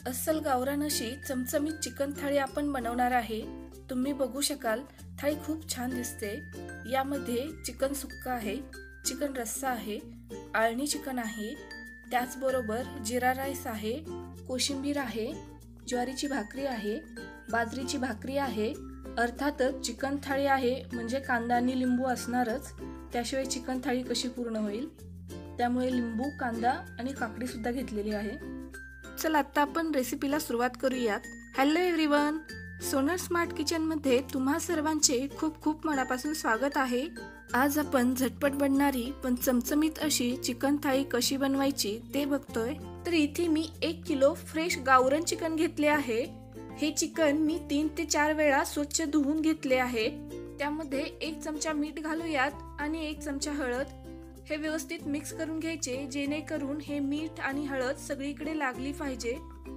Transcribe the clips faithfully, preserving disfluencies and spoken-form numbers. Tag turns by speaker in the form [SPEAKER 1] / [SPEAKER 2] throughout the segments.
[SPEAKER 1] अस्सल गावरान अशी चमचमीत चिकन थाळी आपण बनवणार आहे। तुम्ही बघू शकाल थाळी खूप छान दिसते। यामध्ये चिकन सुक्का आहे, चिकन रस्सा आहे, आळणी चिकन आहे, त्याचबरोबर जिरा राईस आहे, कोशिंबीर आहे, ज्वारीची भाकरी आहे, बाजरीची भाकरी आहे, अर्थातच चिकन थाळी आहे म्हणजे कांदा आणि लिंबू असणारच, त्याशिवाय चिकन थाळी कशी पूर्ण होईल। त्यामुळे लिंबू, कांदा आणि काकडी सुद्धा घेतलेली आहे। चला आता आपण रेसिपीला सुरुवात करूयात। Hello everyone, Sonal smart kitchen मध्ये तुम्हा सर्वांचे खूप खूप मनापासून स्वागत आहे। आज आपण झटपट बनणारी पण चमचमीत अशी चिकन थाळी कशी बनवायची ते बघतोय। तर इथे मी एक किलो फ्रेश गावरान चिकन घेतले आहे। हे चिकन मी तीन ते चार वेळा स्वच्छ धुवून घेतले आहे। त्यामध्ये एक चमचा मीठ घालूयात आणि एक चमचा हळद। हे व्यवस्थित मिक्स करून घ्यायचे जेणेकरून हे मीठ आणि हळद सगळीकडे लागली पाहिजे।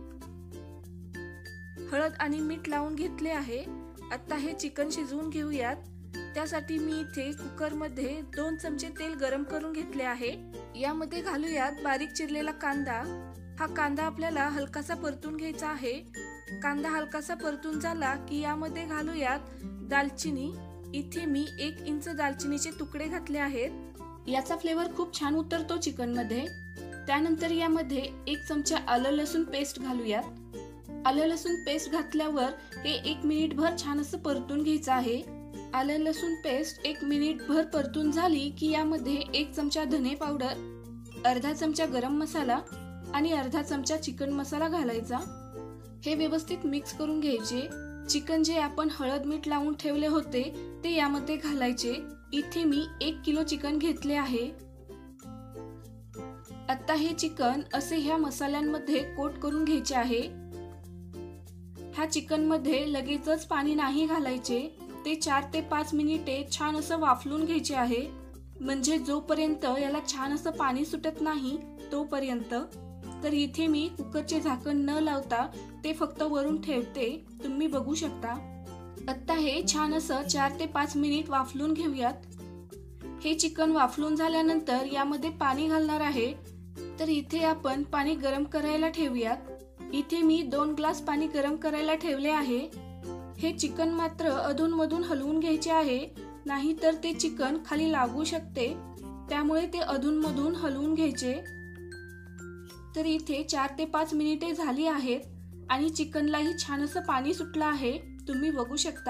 [SPEAKER 1] हळद आणि मीठ लावून घेतले आहे। आता हे चिकन शिजवून घेऊयात। त्यासाठी मी इथे कुकर मध्ये दोन चमचे तेल गरम करून घेतले आहे। यामध्ये घालूयात बारीक चिरलेला कांदा। हा कांदा आपल्याला हलकासा परतून घ्यायचा आहे। कांदा हलकासा परतून झाला की यामध्ये घालूयात दालचिनी। इथे मी एक इंच दालचिनीचे तुकडे घातले आहेत। याचा फ्लेवर खूप छान उतरतो चिकन मध्ये। त्यानंतर यामध्ये एक चमचा आलं लसूण पेस्ट घालूयात। आलं लसूण पेस्ट घातल्यावर हे एक मिनिट भर छान असं परतून घ्यायचं आहे। आलं लसूण पेस्ट एक मिनिट भर परतून झाली की यामध्ये एक चमचा धने पावडर, अर्धा चमचा गरम मसाला आणि अर्धा चमचा चिकन मसाला घालायचा। हे व्यवस्थित मिक्स करून घ्यायचे। चिकन जे आपण हळद मीठ लावून ठेवले होते ते यामध्ये घालायचे। इथे मी एक किलो चिकन घेतले आहे। आता हे चिकन असे ह्या मसाल्यांमध्ये कोट करून घ्यायचे आहे। ह्या चिकन मध्ये लगेचच पाणी नाही घालायचे, ते चार ते पाच मिनिटे छान असं वाफलून घ्यायचे आहे। म्हणजे जोपर्यंत याला छान असं पाणी सुटत नाही तोपर्यंत। तर इथे मी कुकरचे झाकण न लावता ते फक्त वरून ठेवते, तुम्ही बघू शकता। आता हे छान असं चार ते पाच मिनिट वाफलून घेऊयात। हे चिकन वाफलून झाल्यानंतर यामध्ये पाणी घालणार आहे। तर इथे आपण पाणी गरम करायला ठेवूयात। इथे मी दोन ग्लास पाणी गरम करायला ठेवले आहे। हे चिकन मात्र अधून मधून हलवून घ्यायचे आहे, नाहीतर ते चिकन खाली लागू शकते, त्यामुळे ते अधून मधून हलवून घ्यायचे। तर इथे चार ते पाच मिनिटे झाली आहेत आणि चिकनलाही छान असं पाणी सुटलं आहे, तुम्ही बघू शकता।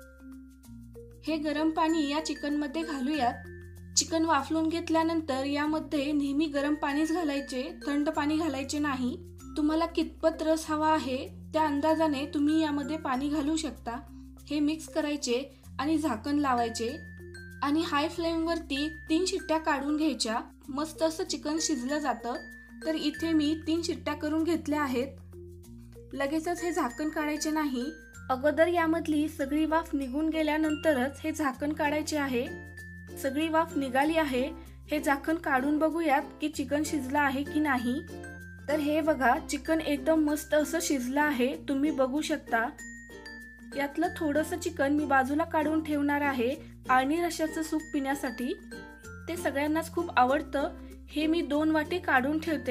[SPEAKER 1] हे गरम पाणी या चिकन मध्ये घालूयात। चिकन वाफलून घेतल्यानंतर यामध्ये नेहमी गरम पाणीच घालायचे, थंड पाणी घालायचे नाही। तुम्हाला कितपत रस हवा आहे त्या अंदाजाने तुम्ही यामध्ये पाणी घालू शकता। हे मिक्स करायचे आणि झाकण लावायचे आणि हाय फ्लेम वरती तीन शिट्ट्या काढून घ्यायच्या। मस्त असं चिकन शिजलं जातं। तर इथे मी तीन शिट्ट्या करून घेतल्या आहेत। लगेचच हे झाकण काढायचे नाही, अगोदर यामधली सगळी वाफ निघून गेल्यानंतरच हे झाकण काढायचे आहे। सगळी वाफ निघाली आहे। हे झाकण काढून बघूयात की चिकन शिजलं आहे की नाही। तर हे बघा, चिकन एकदम मस्त असं शिजलं आहे, तुम्ही बघू शकता। यातलं थोडंसं चिकन मी बाजूला काढून ठेवणार आहे आळणी रश्श्याचं सूप पिण्यासाठी। ते सगळ्यांनाच खूप आवडतं। हे मी दोन वाटी काढून ठेवते।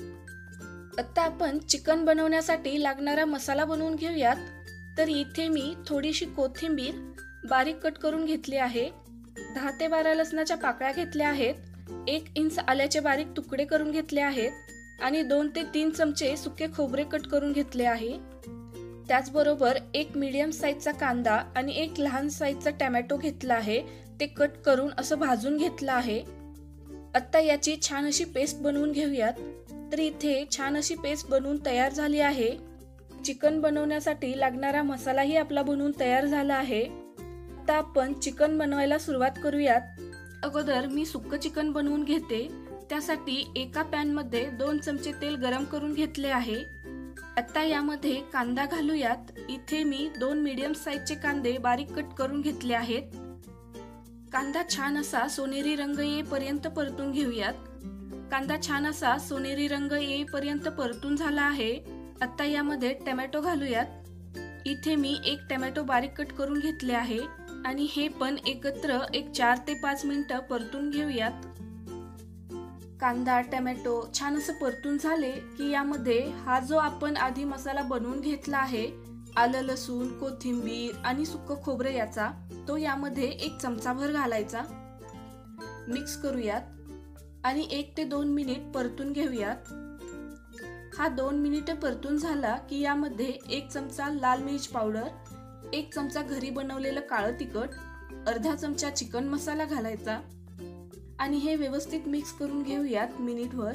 [SPEAKER 1] आता आपण चिकन बनवण्यासाठी लागणारा मसाला बनवून घेऊयात। तर इथे मी थोडीशी कोथिंबीर बारीक कट करून घेतली आहे, दहा ते बारा लसणाच्या पाकळ्या घेतल्या आहेत, एक इंच आल्याचे बारीक तुकडे करून घेतले आहेत आणि दोन ते तीन चमचे सुके खोबरे कट करून घेतले आहे। त्याचबरोबर एक मीडियम साईजचा कांदा आणि एक लहान साईजचा टोमॅटो घेतला आहे, ते कट करून असं भाजून घेतलं आहे। आता याची छान अशी पेस्ट बनवून घेऊयात। तर इथे छान अशी पेस्ट बनवून तयार झाली आहे। चिकन बनवण्यासाठी लागणारा मसालाही आपला बनवून तयार झाला आहे। आता आपण चिकन बनवायला सुरुवात करूयात। अगोदर मी सुक्क चिकन बनवून घेते। त्यासाठी एका पॅन मध्ये दोन चमचे तेल गरम करून घेतले आहे। आता यामध्ये कांदा घालूयात। इथे मी दोन मीडियम साईजचे कांदे बारीक कट करून घेतले आहेत। कांदा छान असा सोनेरी रंग येईपर्यंत परतून घेऊयात। कांदा छान असा सोनेरी रंग येईपर्यंत परतून झाला आहे। आता यामध्ये टोमॅटो घालूयात। इथे मी एक टोमॅटो बारीक कट करून घेतले आहे आणि हे पण एकत्र एक चार ते पाच मिनिटं परतून घेऊयात। कांदा टोमॅटो छान असं परतून झाले की यामध्ये हा जो आपण आधी मसाला बनवून घेतला आहे, आलं लसूण कोथिंबीर आणि सुक्क खोबरं याचा, तो यामध्ये एक चमचाभर घालायचा. मिक्स करूयात आणि एक ते दोन मिनिट परतून घेऊयात. हा दोन मिनिट परतून झाला की यामध्ये एक चमचा लाल मिरच पावडर, एक चमचा घरी बनवलेलं काळं तिखट, अर्धा चमचा चिकन मसाला घालायचा आणि हे व्यवस्थित मिक्स करून घेऊयात मिनिटभर.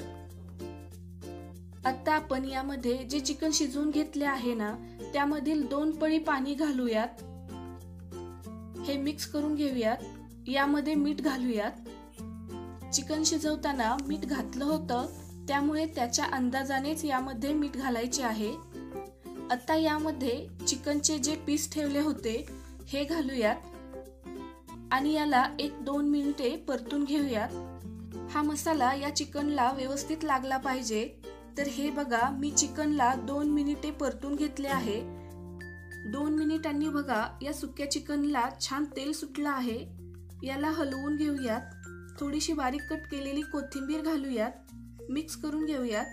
[SPEAKER 1] आता आपण यामध्ये जे चिकन शिजवून घेतले आहे ना, त्यामधील दोन पळी पाणी घालूयात. हे मिक्स करून घेऊयात. यामध्ये मीठ घालूयात. चिकन शिजवताना मीठ घातलं होतं, त्यामुळे त्याच्या अंदाजानेच यामध्ये मीठ घालायचे आहे. आता यामध्ये चिकनचे जे पीस ठेवले होते हे घालूयात आणि याला एक दोन मिनिटे परतून घेऊयात. हा मसाला या चिकनला व्यवस्थित लागला पाहिजे. तर हे बघा, मी चिकनला दोन मिनिटे परतून घेतले आहे. दोन मिनिटांनी बघा या सुक्या चिकनला छान तेल सुटलं आहे. याला हलवून घेऊयात. थोडीशी बारीक कट केलेली कोथिंबीर घालूयात. मिक्स करून घेऊयात.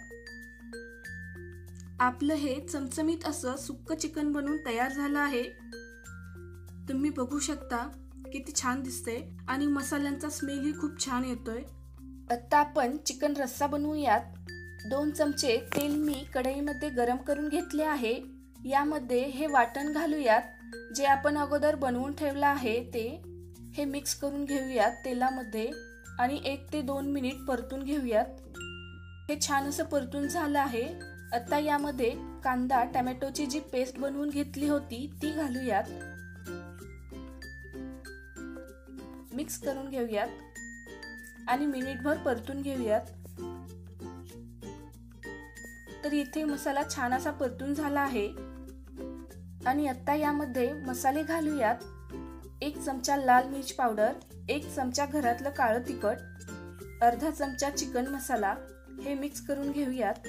[SPEAKER 1] आपलं हे चमचमीत असं सुक्क चिकन बनवून तयार झालं आहे. तुम्ही बघू शकता किती छान दिसते आणि मसाल्यांचा स्मेलही खूप छान येतोय. आता आपण चिकन रस्सा बनवूयात. दोन चमचे तेल मी कढईमध्ये गरम करून घेतले आहे. यामध्ये हे वाटण घालूयात, जे आपण अगोदर बनवून ठेवलं आहे ते. हे मिक्स करून घेऊयात तेलामध्ये आणि एक ते दोन मिनिट परतून घेऊयात. हे छान असं परतून झालं आहे. आता यामध्ये कांदा टोमॅटोची जी पेस्ट बनवून घेतली होती ती घालूयात. मिक्स करून घेऊयात आणि मिनिटभर परतून घेऊयात. तर इथे मसाला छान असा परतून झाला आहे आणि आता यामध्ये मसाले घालूयात. एक चमचा लाल मिरच पावडर, एक चमचा घरातलं काळं तिखट, अर्धा चमचा चिकन मसाला. हे मिक्स करून घेऊयात.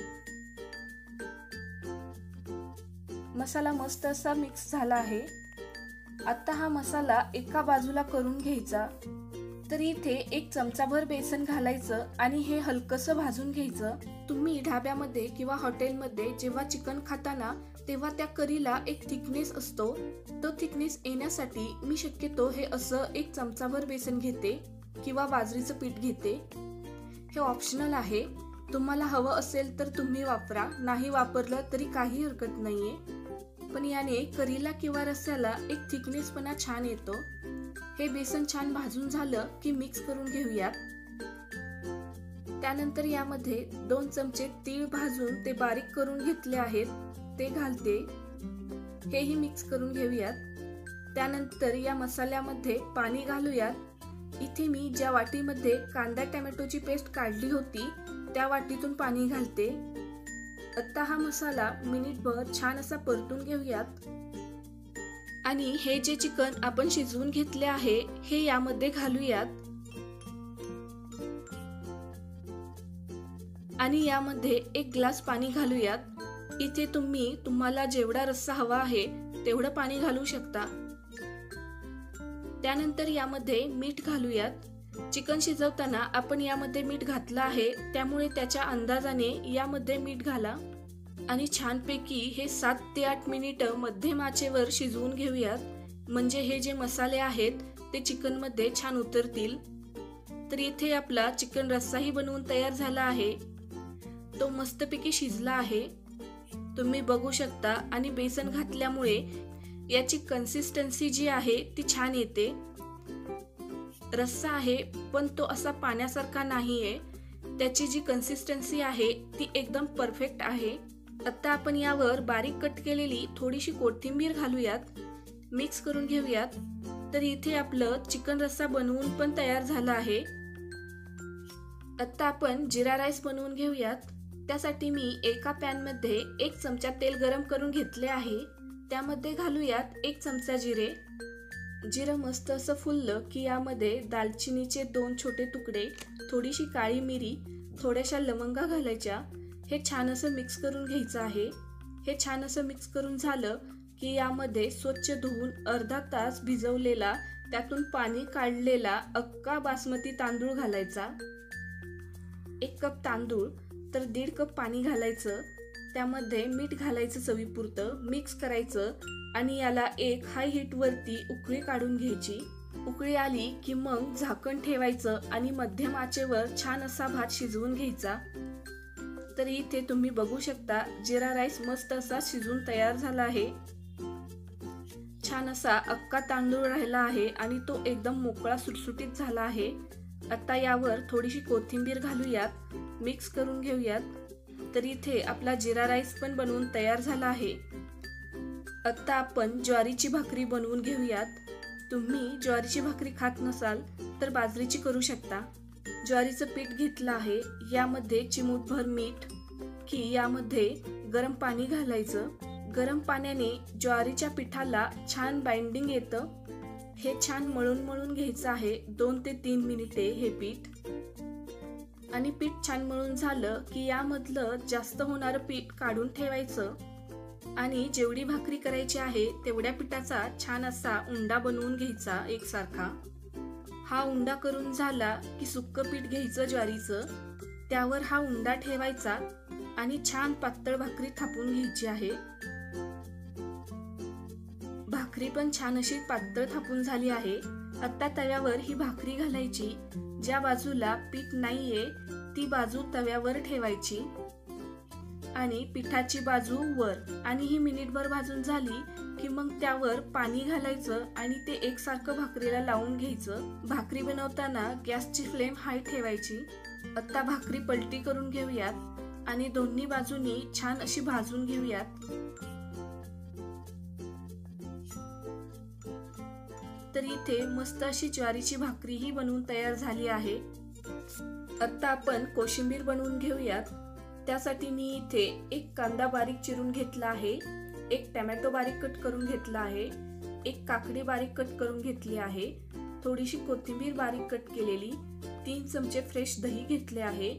[SPEAKER 1] मसाला मस्त असा मिक्स झाला आहे. आता हा मसाला एका बाजूला करून घ्यायचा. तर इथे एक चमचाभर बेसन घालायचं आणि हे हलकसं भाजून घ्यायचं. तुम्ही ढाब्यामध्ये किंवा हॉटेलमध्ये जेव्हा चिकन खाताना तेव्हा त्या करीला एक थिकनेस असतो. तो थिकनेस येण्यासाठी मी शक्यतो हे असं एक चमचाभर बेसन घेते किंवा बाजरीचं पीठ घेते. हे ऑप्शनल आहे. तुम्हाला हवं असेल तर तुम्ही वापरा, नाही वापरलं तरी काही हरकत नाहीये. पण याने करीला किंवा रस्स्याला एक थिकनेसपणा छान येतो. हे बेसन छान भाजून झालं की मिक्स करून घेऊयात. त्यानंतर यामध्ये दोन चमचे तीळ भाजून ते बारीक करून घेतले आहेत ते घालते. हेही मिक्स करून घेऊयात. त्यानंतर या मसाल्यामध्ये पाणी घालूयात. इथे मी ज्या वाटीमध्ये कांदा टोमॅटोची पेस्ट काढली होती त्या वाटीतून पाणी घालते. आता हा मसाला मिनिटभर छान असा परतून घेऊयात आणि हे जे चिकन आपण शिजवून घेतले आहे हे यामध्ये घालूयात आणि यामध्ये एक ग्लास पाणी घालूयात. इथे तुम्ही तुम्हाला जेवढा रस्सा हवा आहे तेवढं पाणी घालू शकता. त्यानंतर यामध्ये मीठ घालूयात. चिकन शिजवताना आपण यामध्ये मीठ घातलं आहे, त्यामुळे त्याच्या अंदाजाने यामध्ये मीठ घाला आणि छानपैकी हे सात ते आठ मिनिटं मध्यम आचेवर शिजवून घेऊयात. म्हणजे हे जे मसाले आहेत ते चिकन मध्ये छान उतरतील. तर इथे आपला चिकन रस्साही बनवून तयार झाला आहे. तो मस्तपैकी शिजला आहे, तुम्ही बघू शकता. आणि बेसन घातल्यामुळे याची कन्सिस्टन्सी जी आहे ती छान येते. रस्सा आहे पण तो असा पाण्यासारखा नाहीये. त्याची जी कन्सिस्टन्सी आहे ती एकदम परफेक्ट आहे. आता आपण यावर बारीक कट केलेली थोडीशी कोथिंबीर घालूयात. मिक्स करून घेऊयात. तर इथे आपलं चिकन रस्सा बनवून पण तयार झाला आहे. आता आपण जिरा राईस बनवून घेऊयात. त्यासाठी मी एका पॅन मध्ये एक चमचा तेल गरम करून घेतले आहे. त्यामध्ये घालूयात एक चमचा जिरे. जिरं मस्त असं फुललं की यामध्ये दालचिनीचे दोन छोटे तुकडे, थोडीशी काळी मिरी, थोड्याशा लवंगा घालायच्या. हे छान असं मिक्स करून घ्यायचं आहे. हे छान असं मिक्स करून झालं की यामध्ये स्वच्छ धुवून अर्धा तास भिजवलेला, त्यातून पाणी काढलेला अक्का बासमती तांदूळ घालायचा. एक कप तांदूळ तर दीड कप पाणी घालायचं, त्यामध्ये मीठ घालायचं चवीपुरतं, मिक्स करायचं आणि याला एक हाय हीट वरती उकळी काढून घ्यायची। उकळी आली की मग झाकण ठेवायचं आणि मध्यम आचेवर छान असा भात शिजवून घ्यायचा। तर इथे तुम्ही बघू शकता जिरा राईस मस्त असा शिजून तयार झाला आहे। छान असा अख्खा तांदूळ राहिला आहे आणि तो एकदम मोकळा सुटसुटीत झाला आहे। आता यावर थोडीशी कोथिंबीर घालूयात, मिक्स करून घेऊयात। तर इथे आपला जिरा राईस पण बनवून तयार झाला आहे। आता आपण ज्वारीची भाकरी बनवून घेऊयात। तुम्ही ज्वारीची भाकरी खात नसाल तर बाजरीची करू शकता। ज्वारीचं पीठ घेतलं आहे, यामध्ये चिमूटभर मीठ की यामध्ये गरम पाणी घालायचं। गरम पाण्याने ज्वारीच्या पिठाला छान बाइंडिंग येतं। हे छान मळून मळून घ्यायचं आहे दोन ते तीन मिनिटे हे पीठ। आणि पीठ छान मळून झालं की यामधलं जास्त होणारं पीठ काढून ठेवायचं आणि जेवढी भाकरी करायची आहे तेवढ्या पिठाचा छान असा उंडा बनवून घ्यायचा एकसारखा। हा उंडा करून झाला की सुक्क पीठ घ्यायचं ज्वारीचं, त्यावर हा उंडा ठेवायचा आणि छान पातळ भाकरी थापून घ्यायची आहे। भाकरी पण छान अशी पातळ थापून झाली आहे। आता तव्यावर ही भाकरी घालायची, ज्या बाजूला पीठ नाहीये ती बाजू तव्यावर ठेवायची आणि पिठाची बाजू वर आणि ही मिनिटभर भाजून झाली की मग त्यावर पाणी घालायचं आणि ते एकसारखं भाकरीला लावून घ्यायचं। भाकरी बनवताना गॅसची फ्लेम हाय ठेवायची। आता भाकरी पलटी करून घेऊयात आणि दोन्ही बाजूनी छान अशी भाजून घेऊयात। तर इथे मस्त अशी ज्वारीची भाकरी ही बनवून तयार झाली आहे। आता आपण कोशिंबीर बनवून घेऊयात। त्यासाठी मी इथे एक कांदा बारीक चिरून घेतला आहे, एक टोमॅटो बारीक कट करून घेतला आहे, एक काकडी बारीक कट करून घेतली आहे, थोडीशी कोथिंबीर बारीक कट केलेली, तीन चमचे फ्रेश दही घेतले आहे।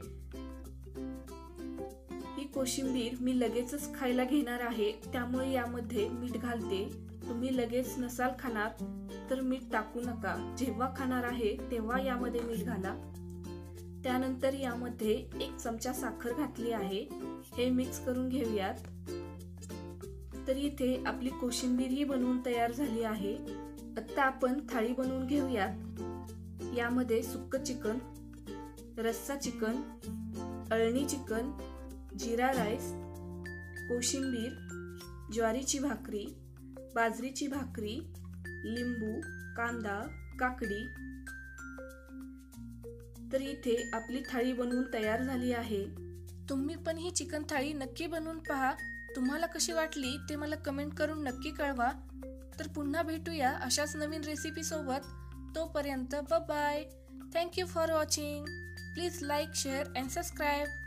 [SPEAKER 1] ही कोशिंबीर मी लगेचच खायला घेणार आहे, त्यामुळे यामध्ये मीठ घालते। तुम्ही लगेच नसाल खाणार तर मीठ टाकू नका, जेव्हा खाणार आहे तेव्हा यामध्ये मीठ घाला। त्यानंतर यामध्ये एक चमचा साखर घातली आहे, हे मिक्स करून घेऊयात। तर इथे आपली कोशिंबीर ही बनवून तयार झाली आहे। आता आपण थाळी बनवून घेऊयात। यामध्ये सुक्क चिकन, रस्सा चिकन, अळणी चिकन, जिरा राईस, कोशिंबीर, ज्वारीची भाकरी, बाजरीची भाकरी, लिंबू, कांदा, काकडी। तर इथे आपली थाळी बनवून तयार झाली आहे। तुम्ही पण ही चिकन थाळी नक्की बनवून पहा। तुम्हाला कशी वाटली ते मला कमेंट करून नक्की कळवा। तर पुन्हा भेटूया अशाच नवीन रेसिपी सोबत। तोपर्यंत bye bye. Thank you for watching. Please like, share and subscribe.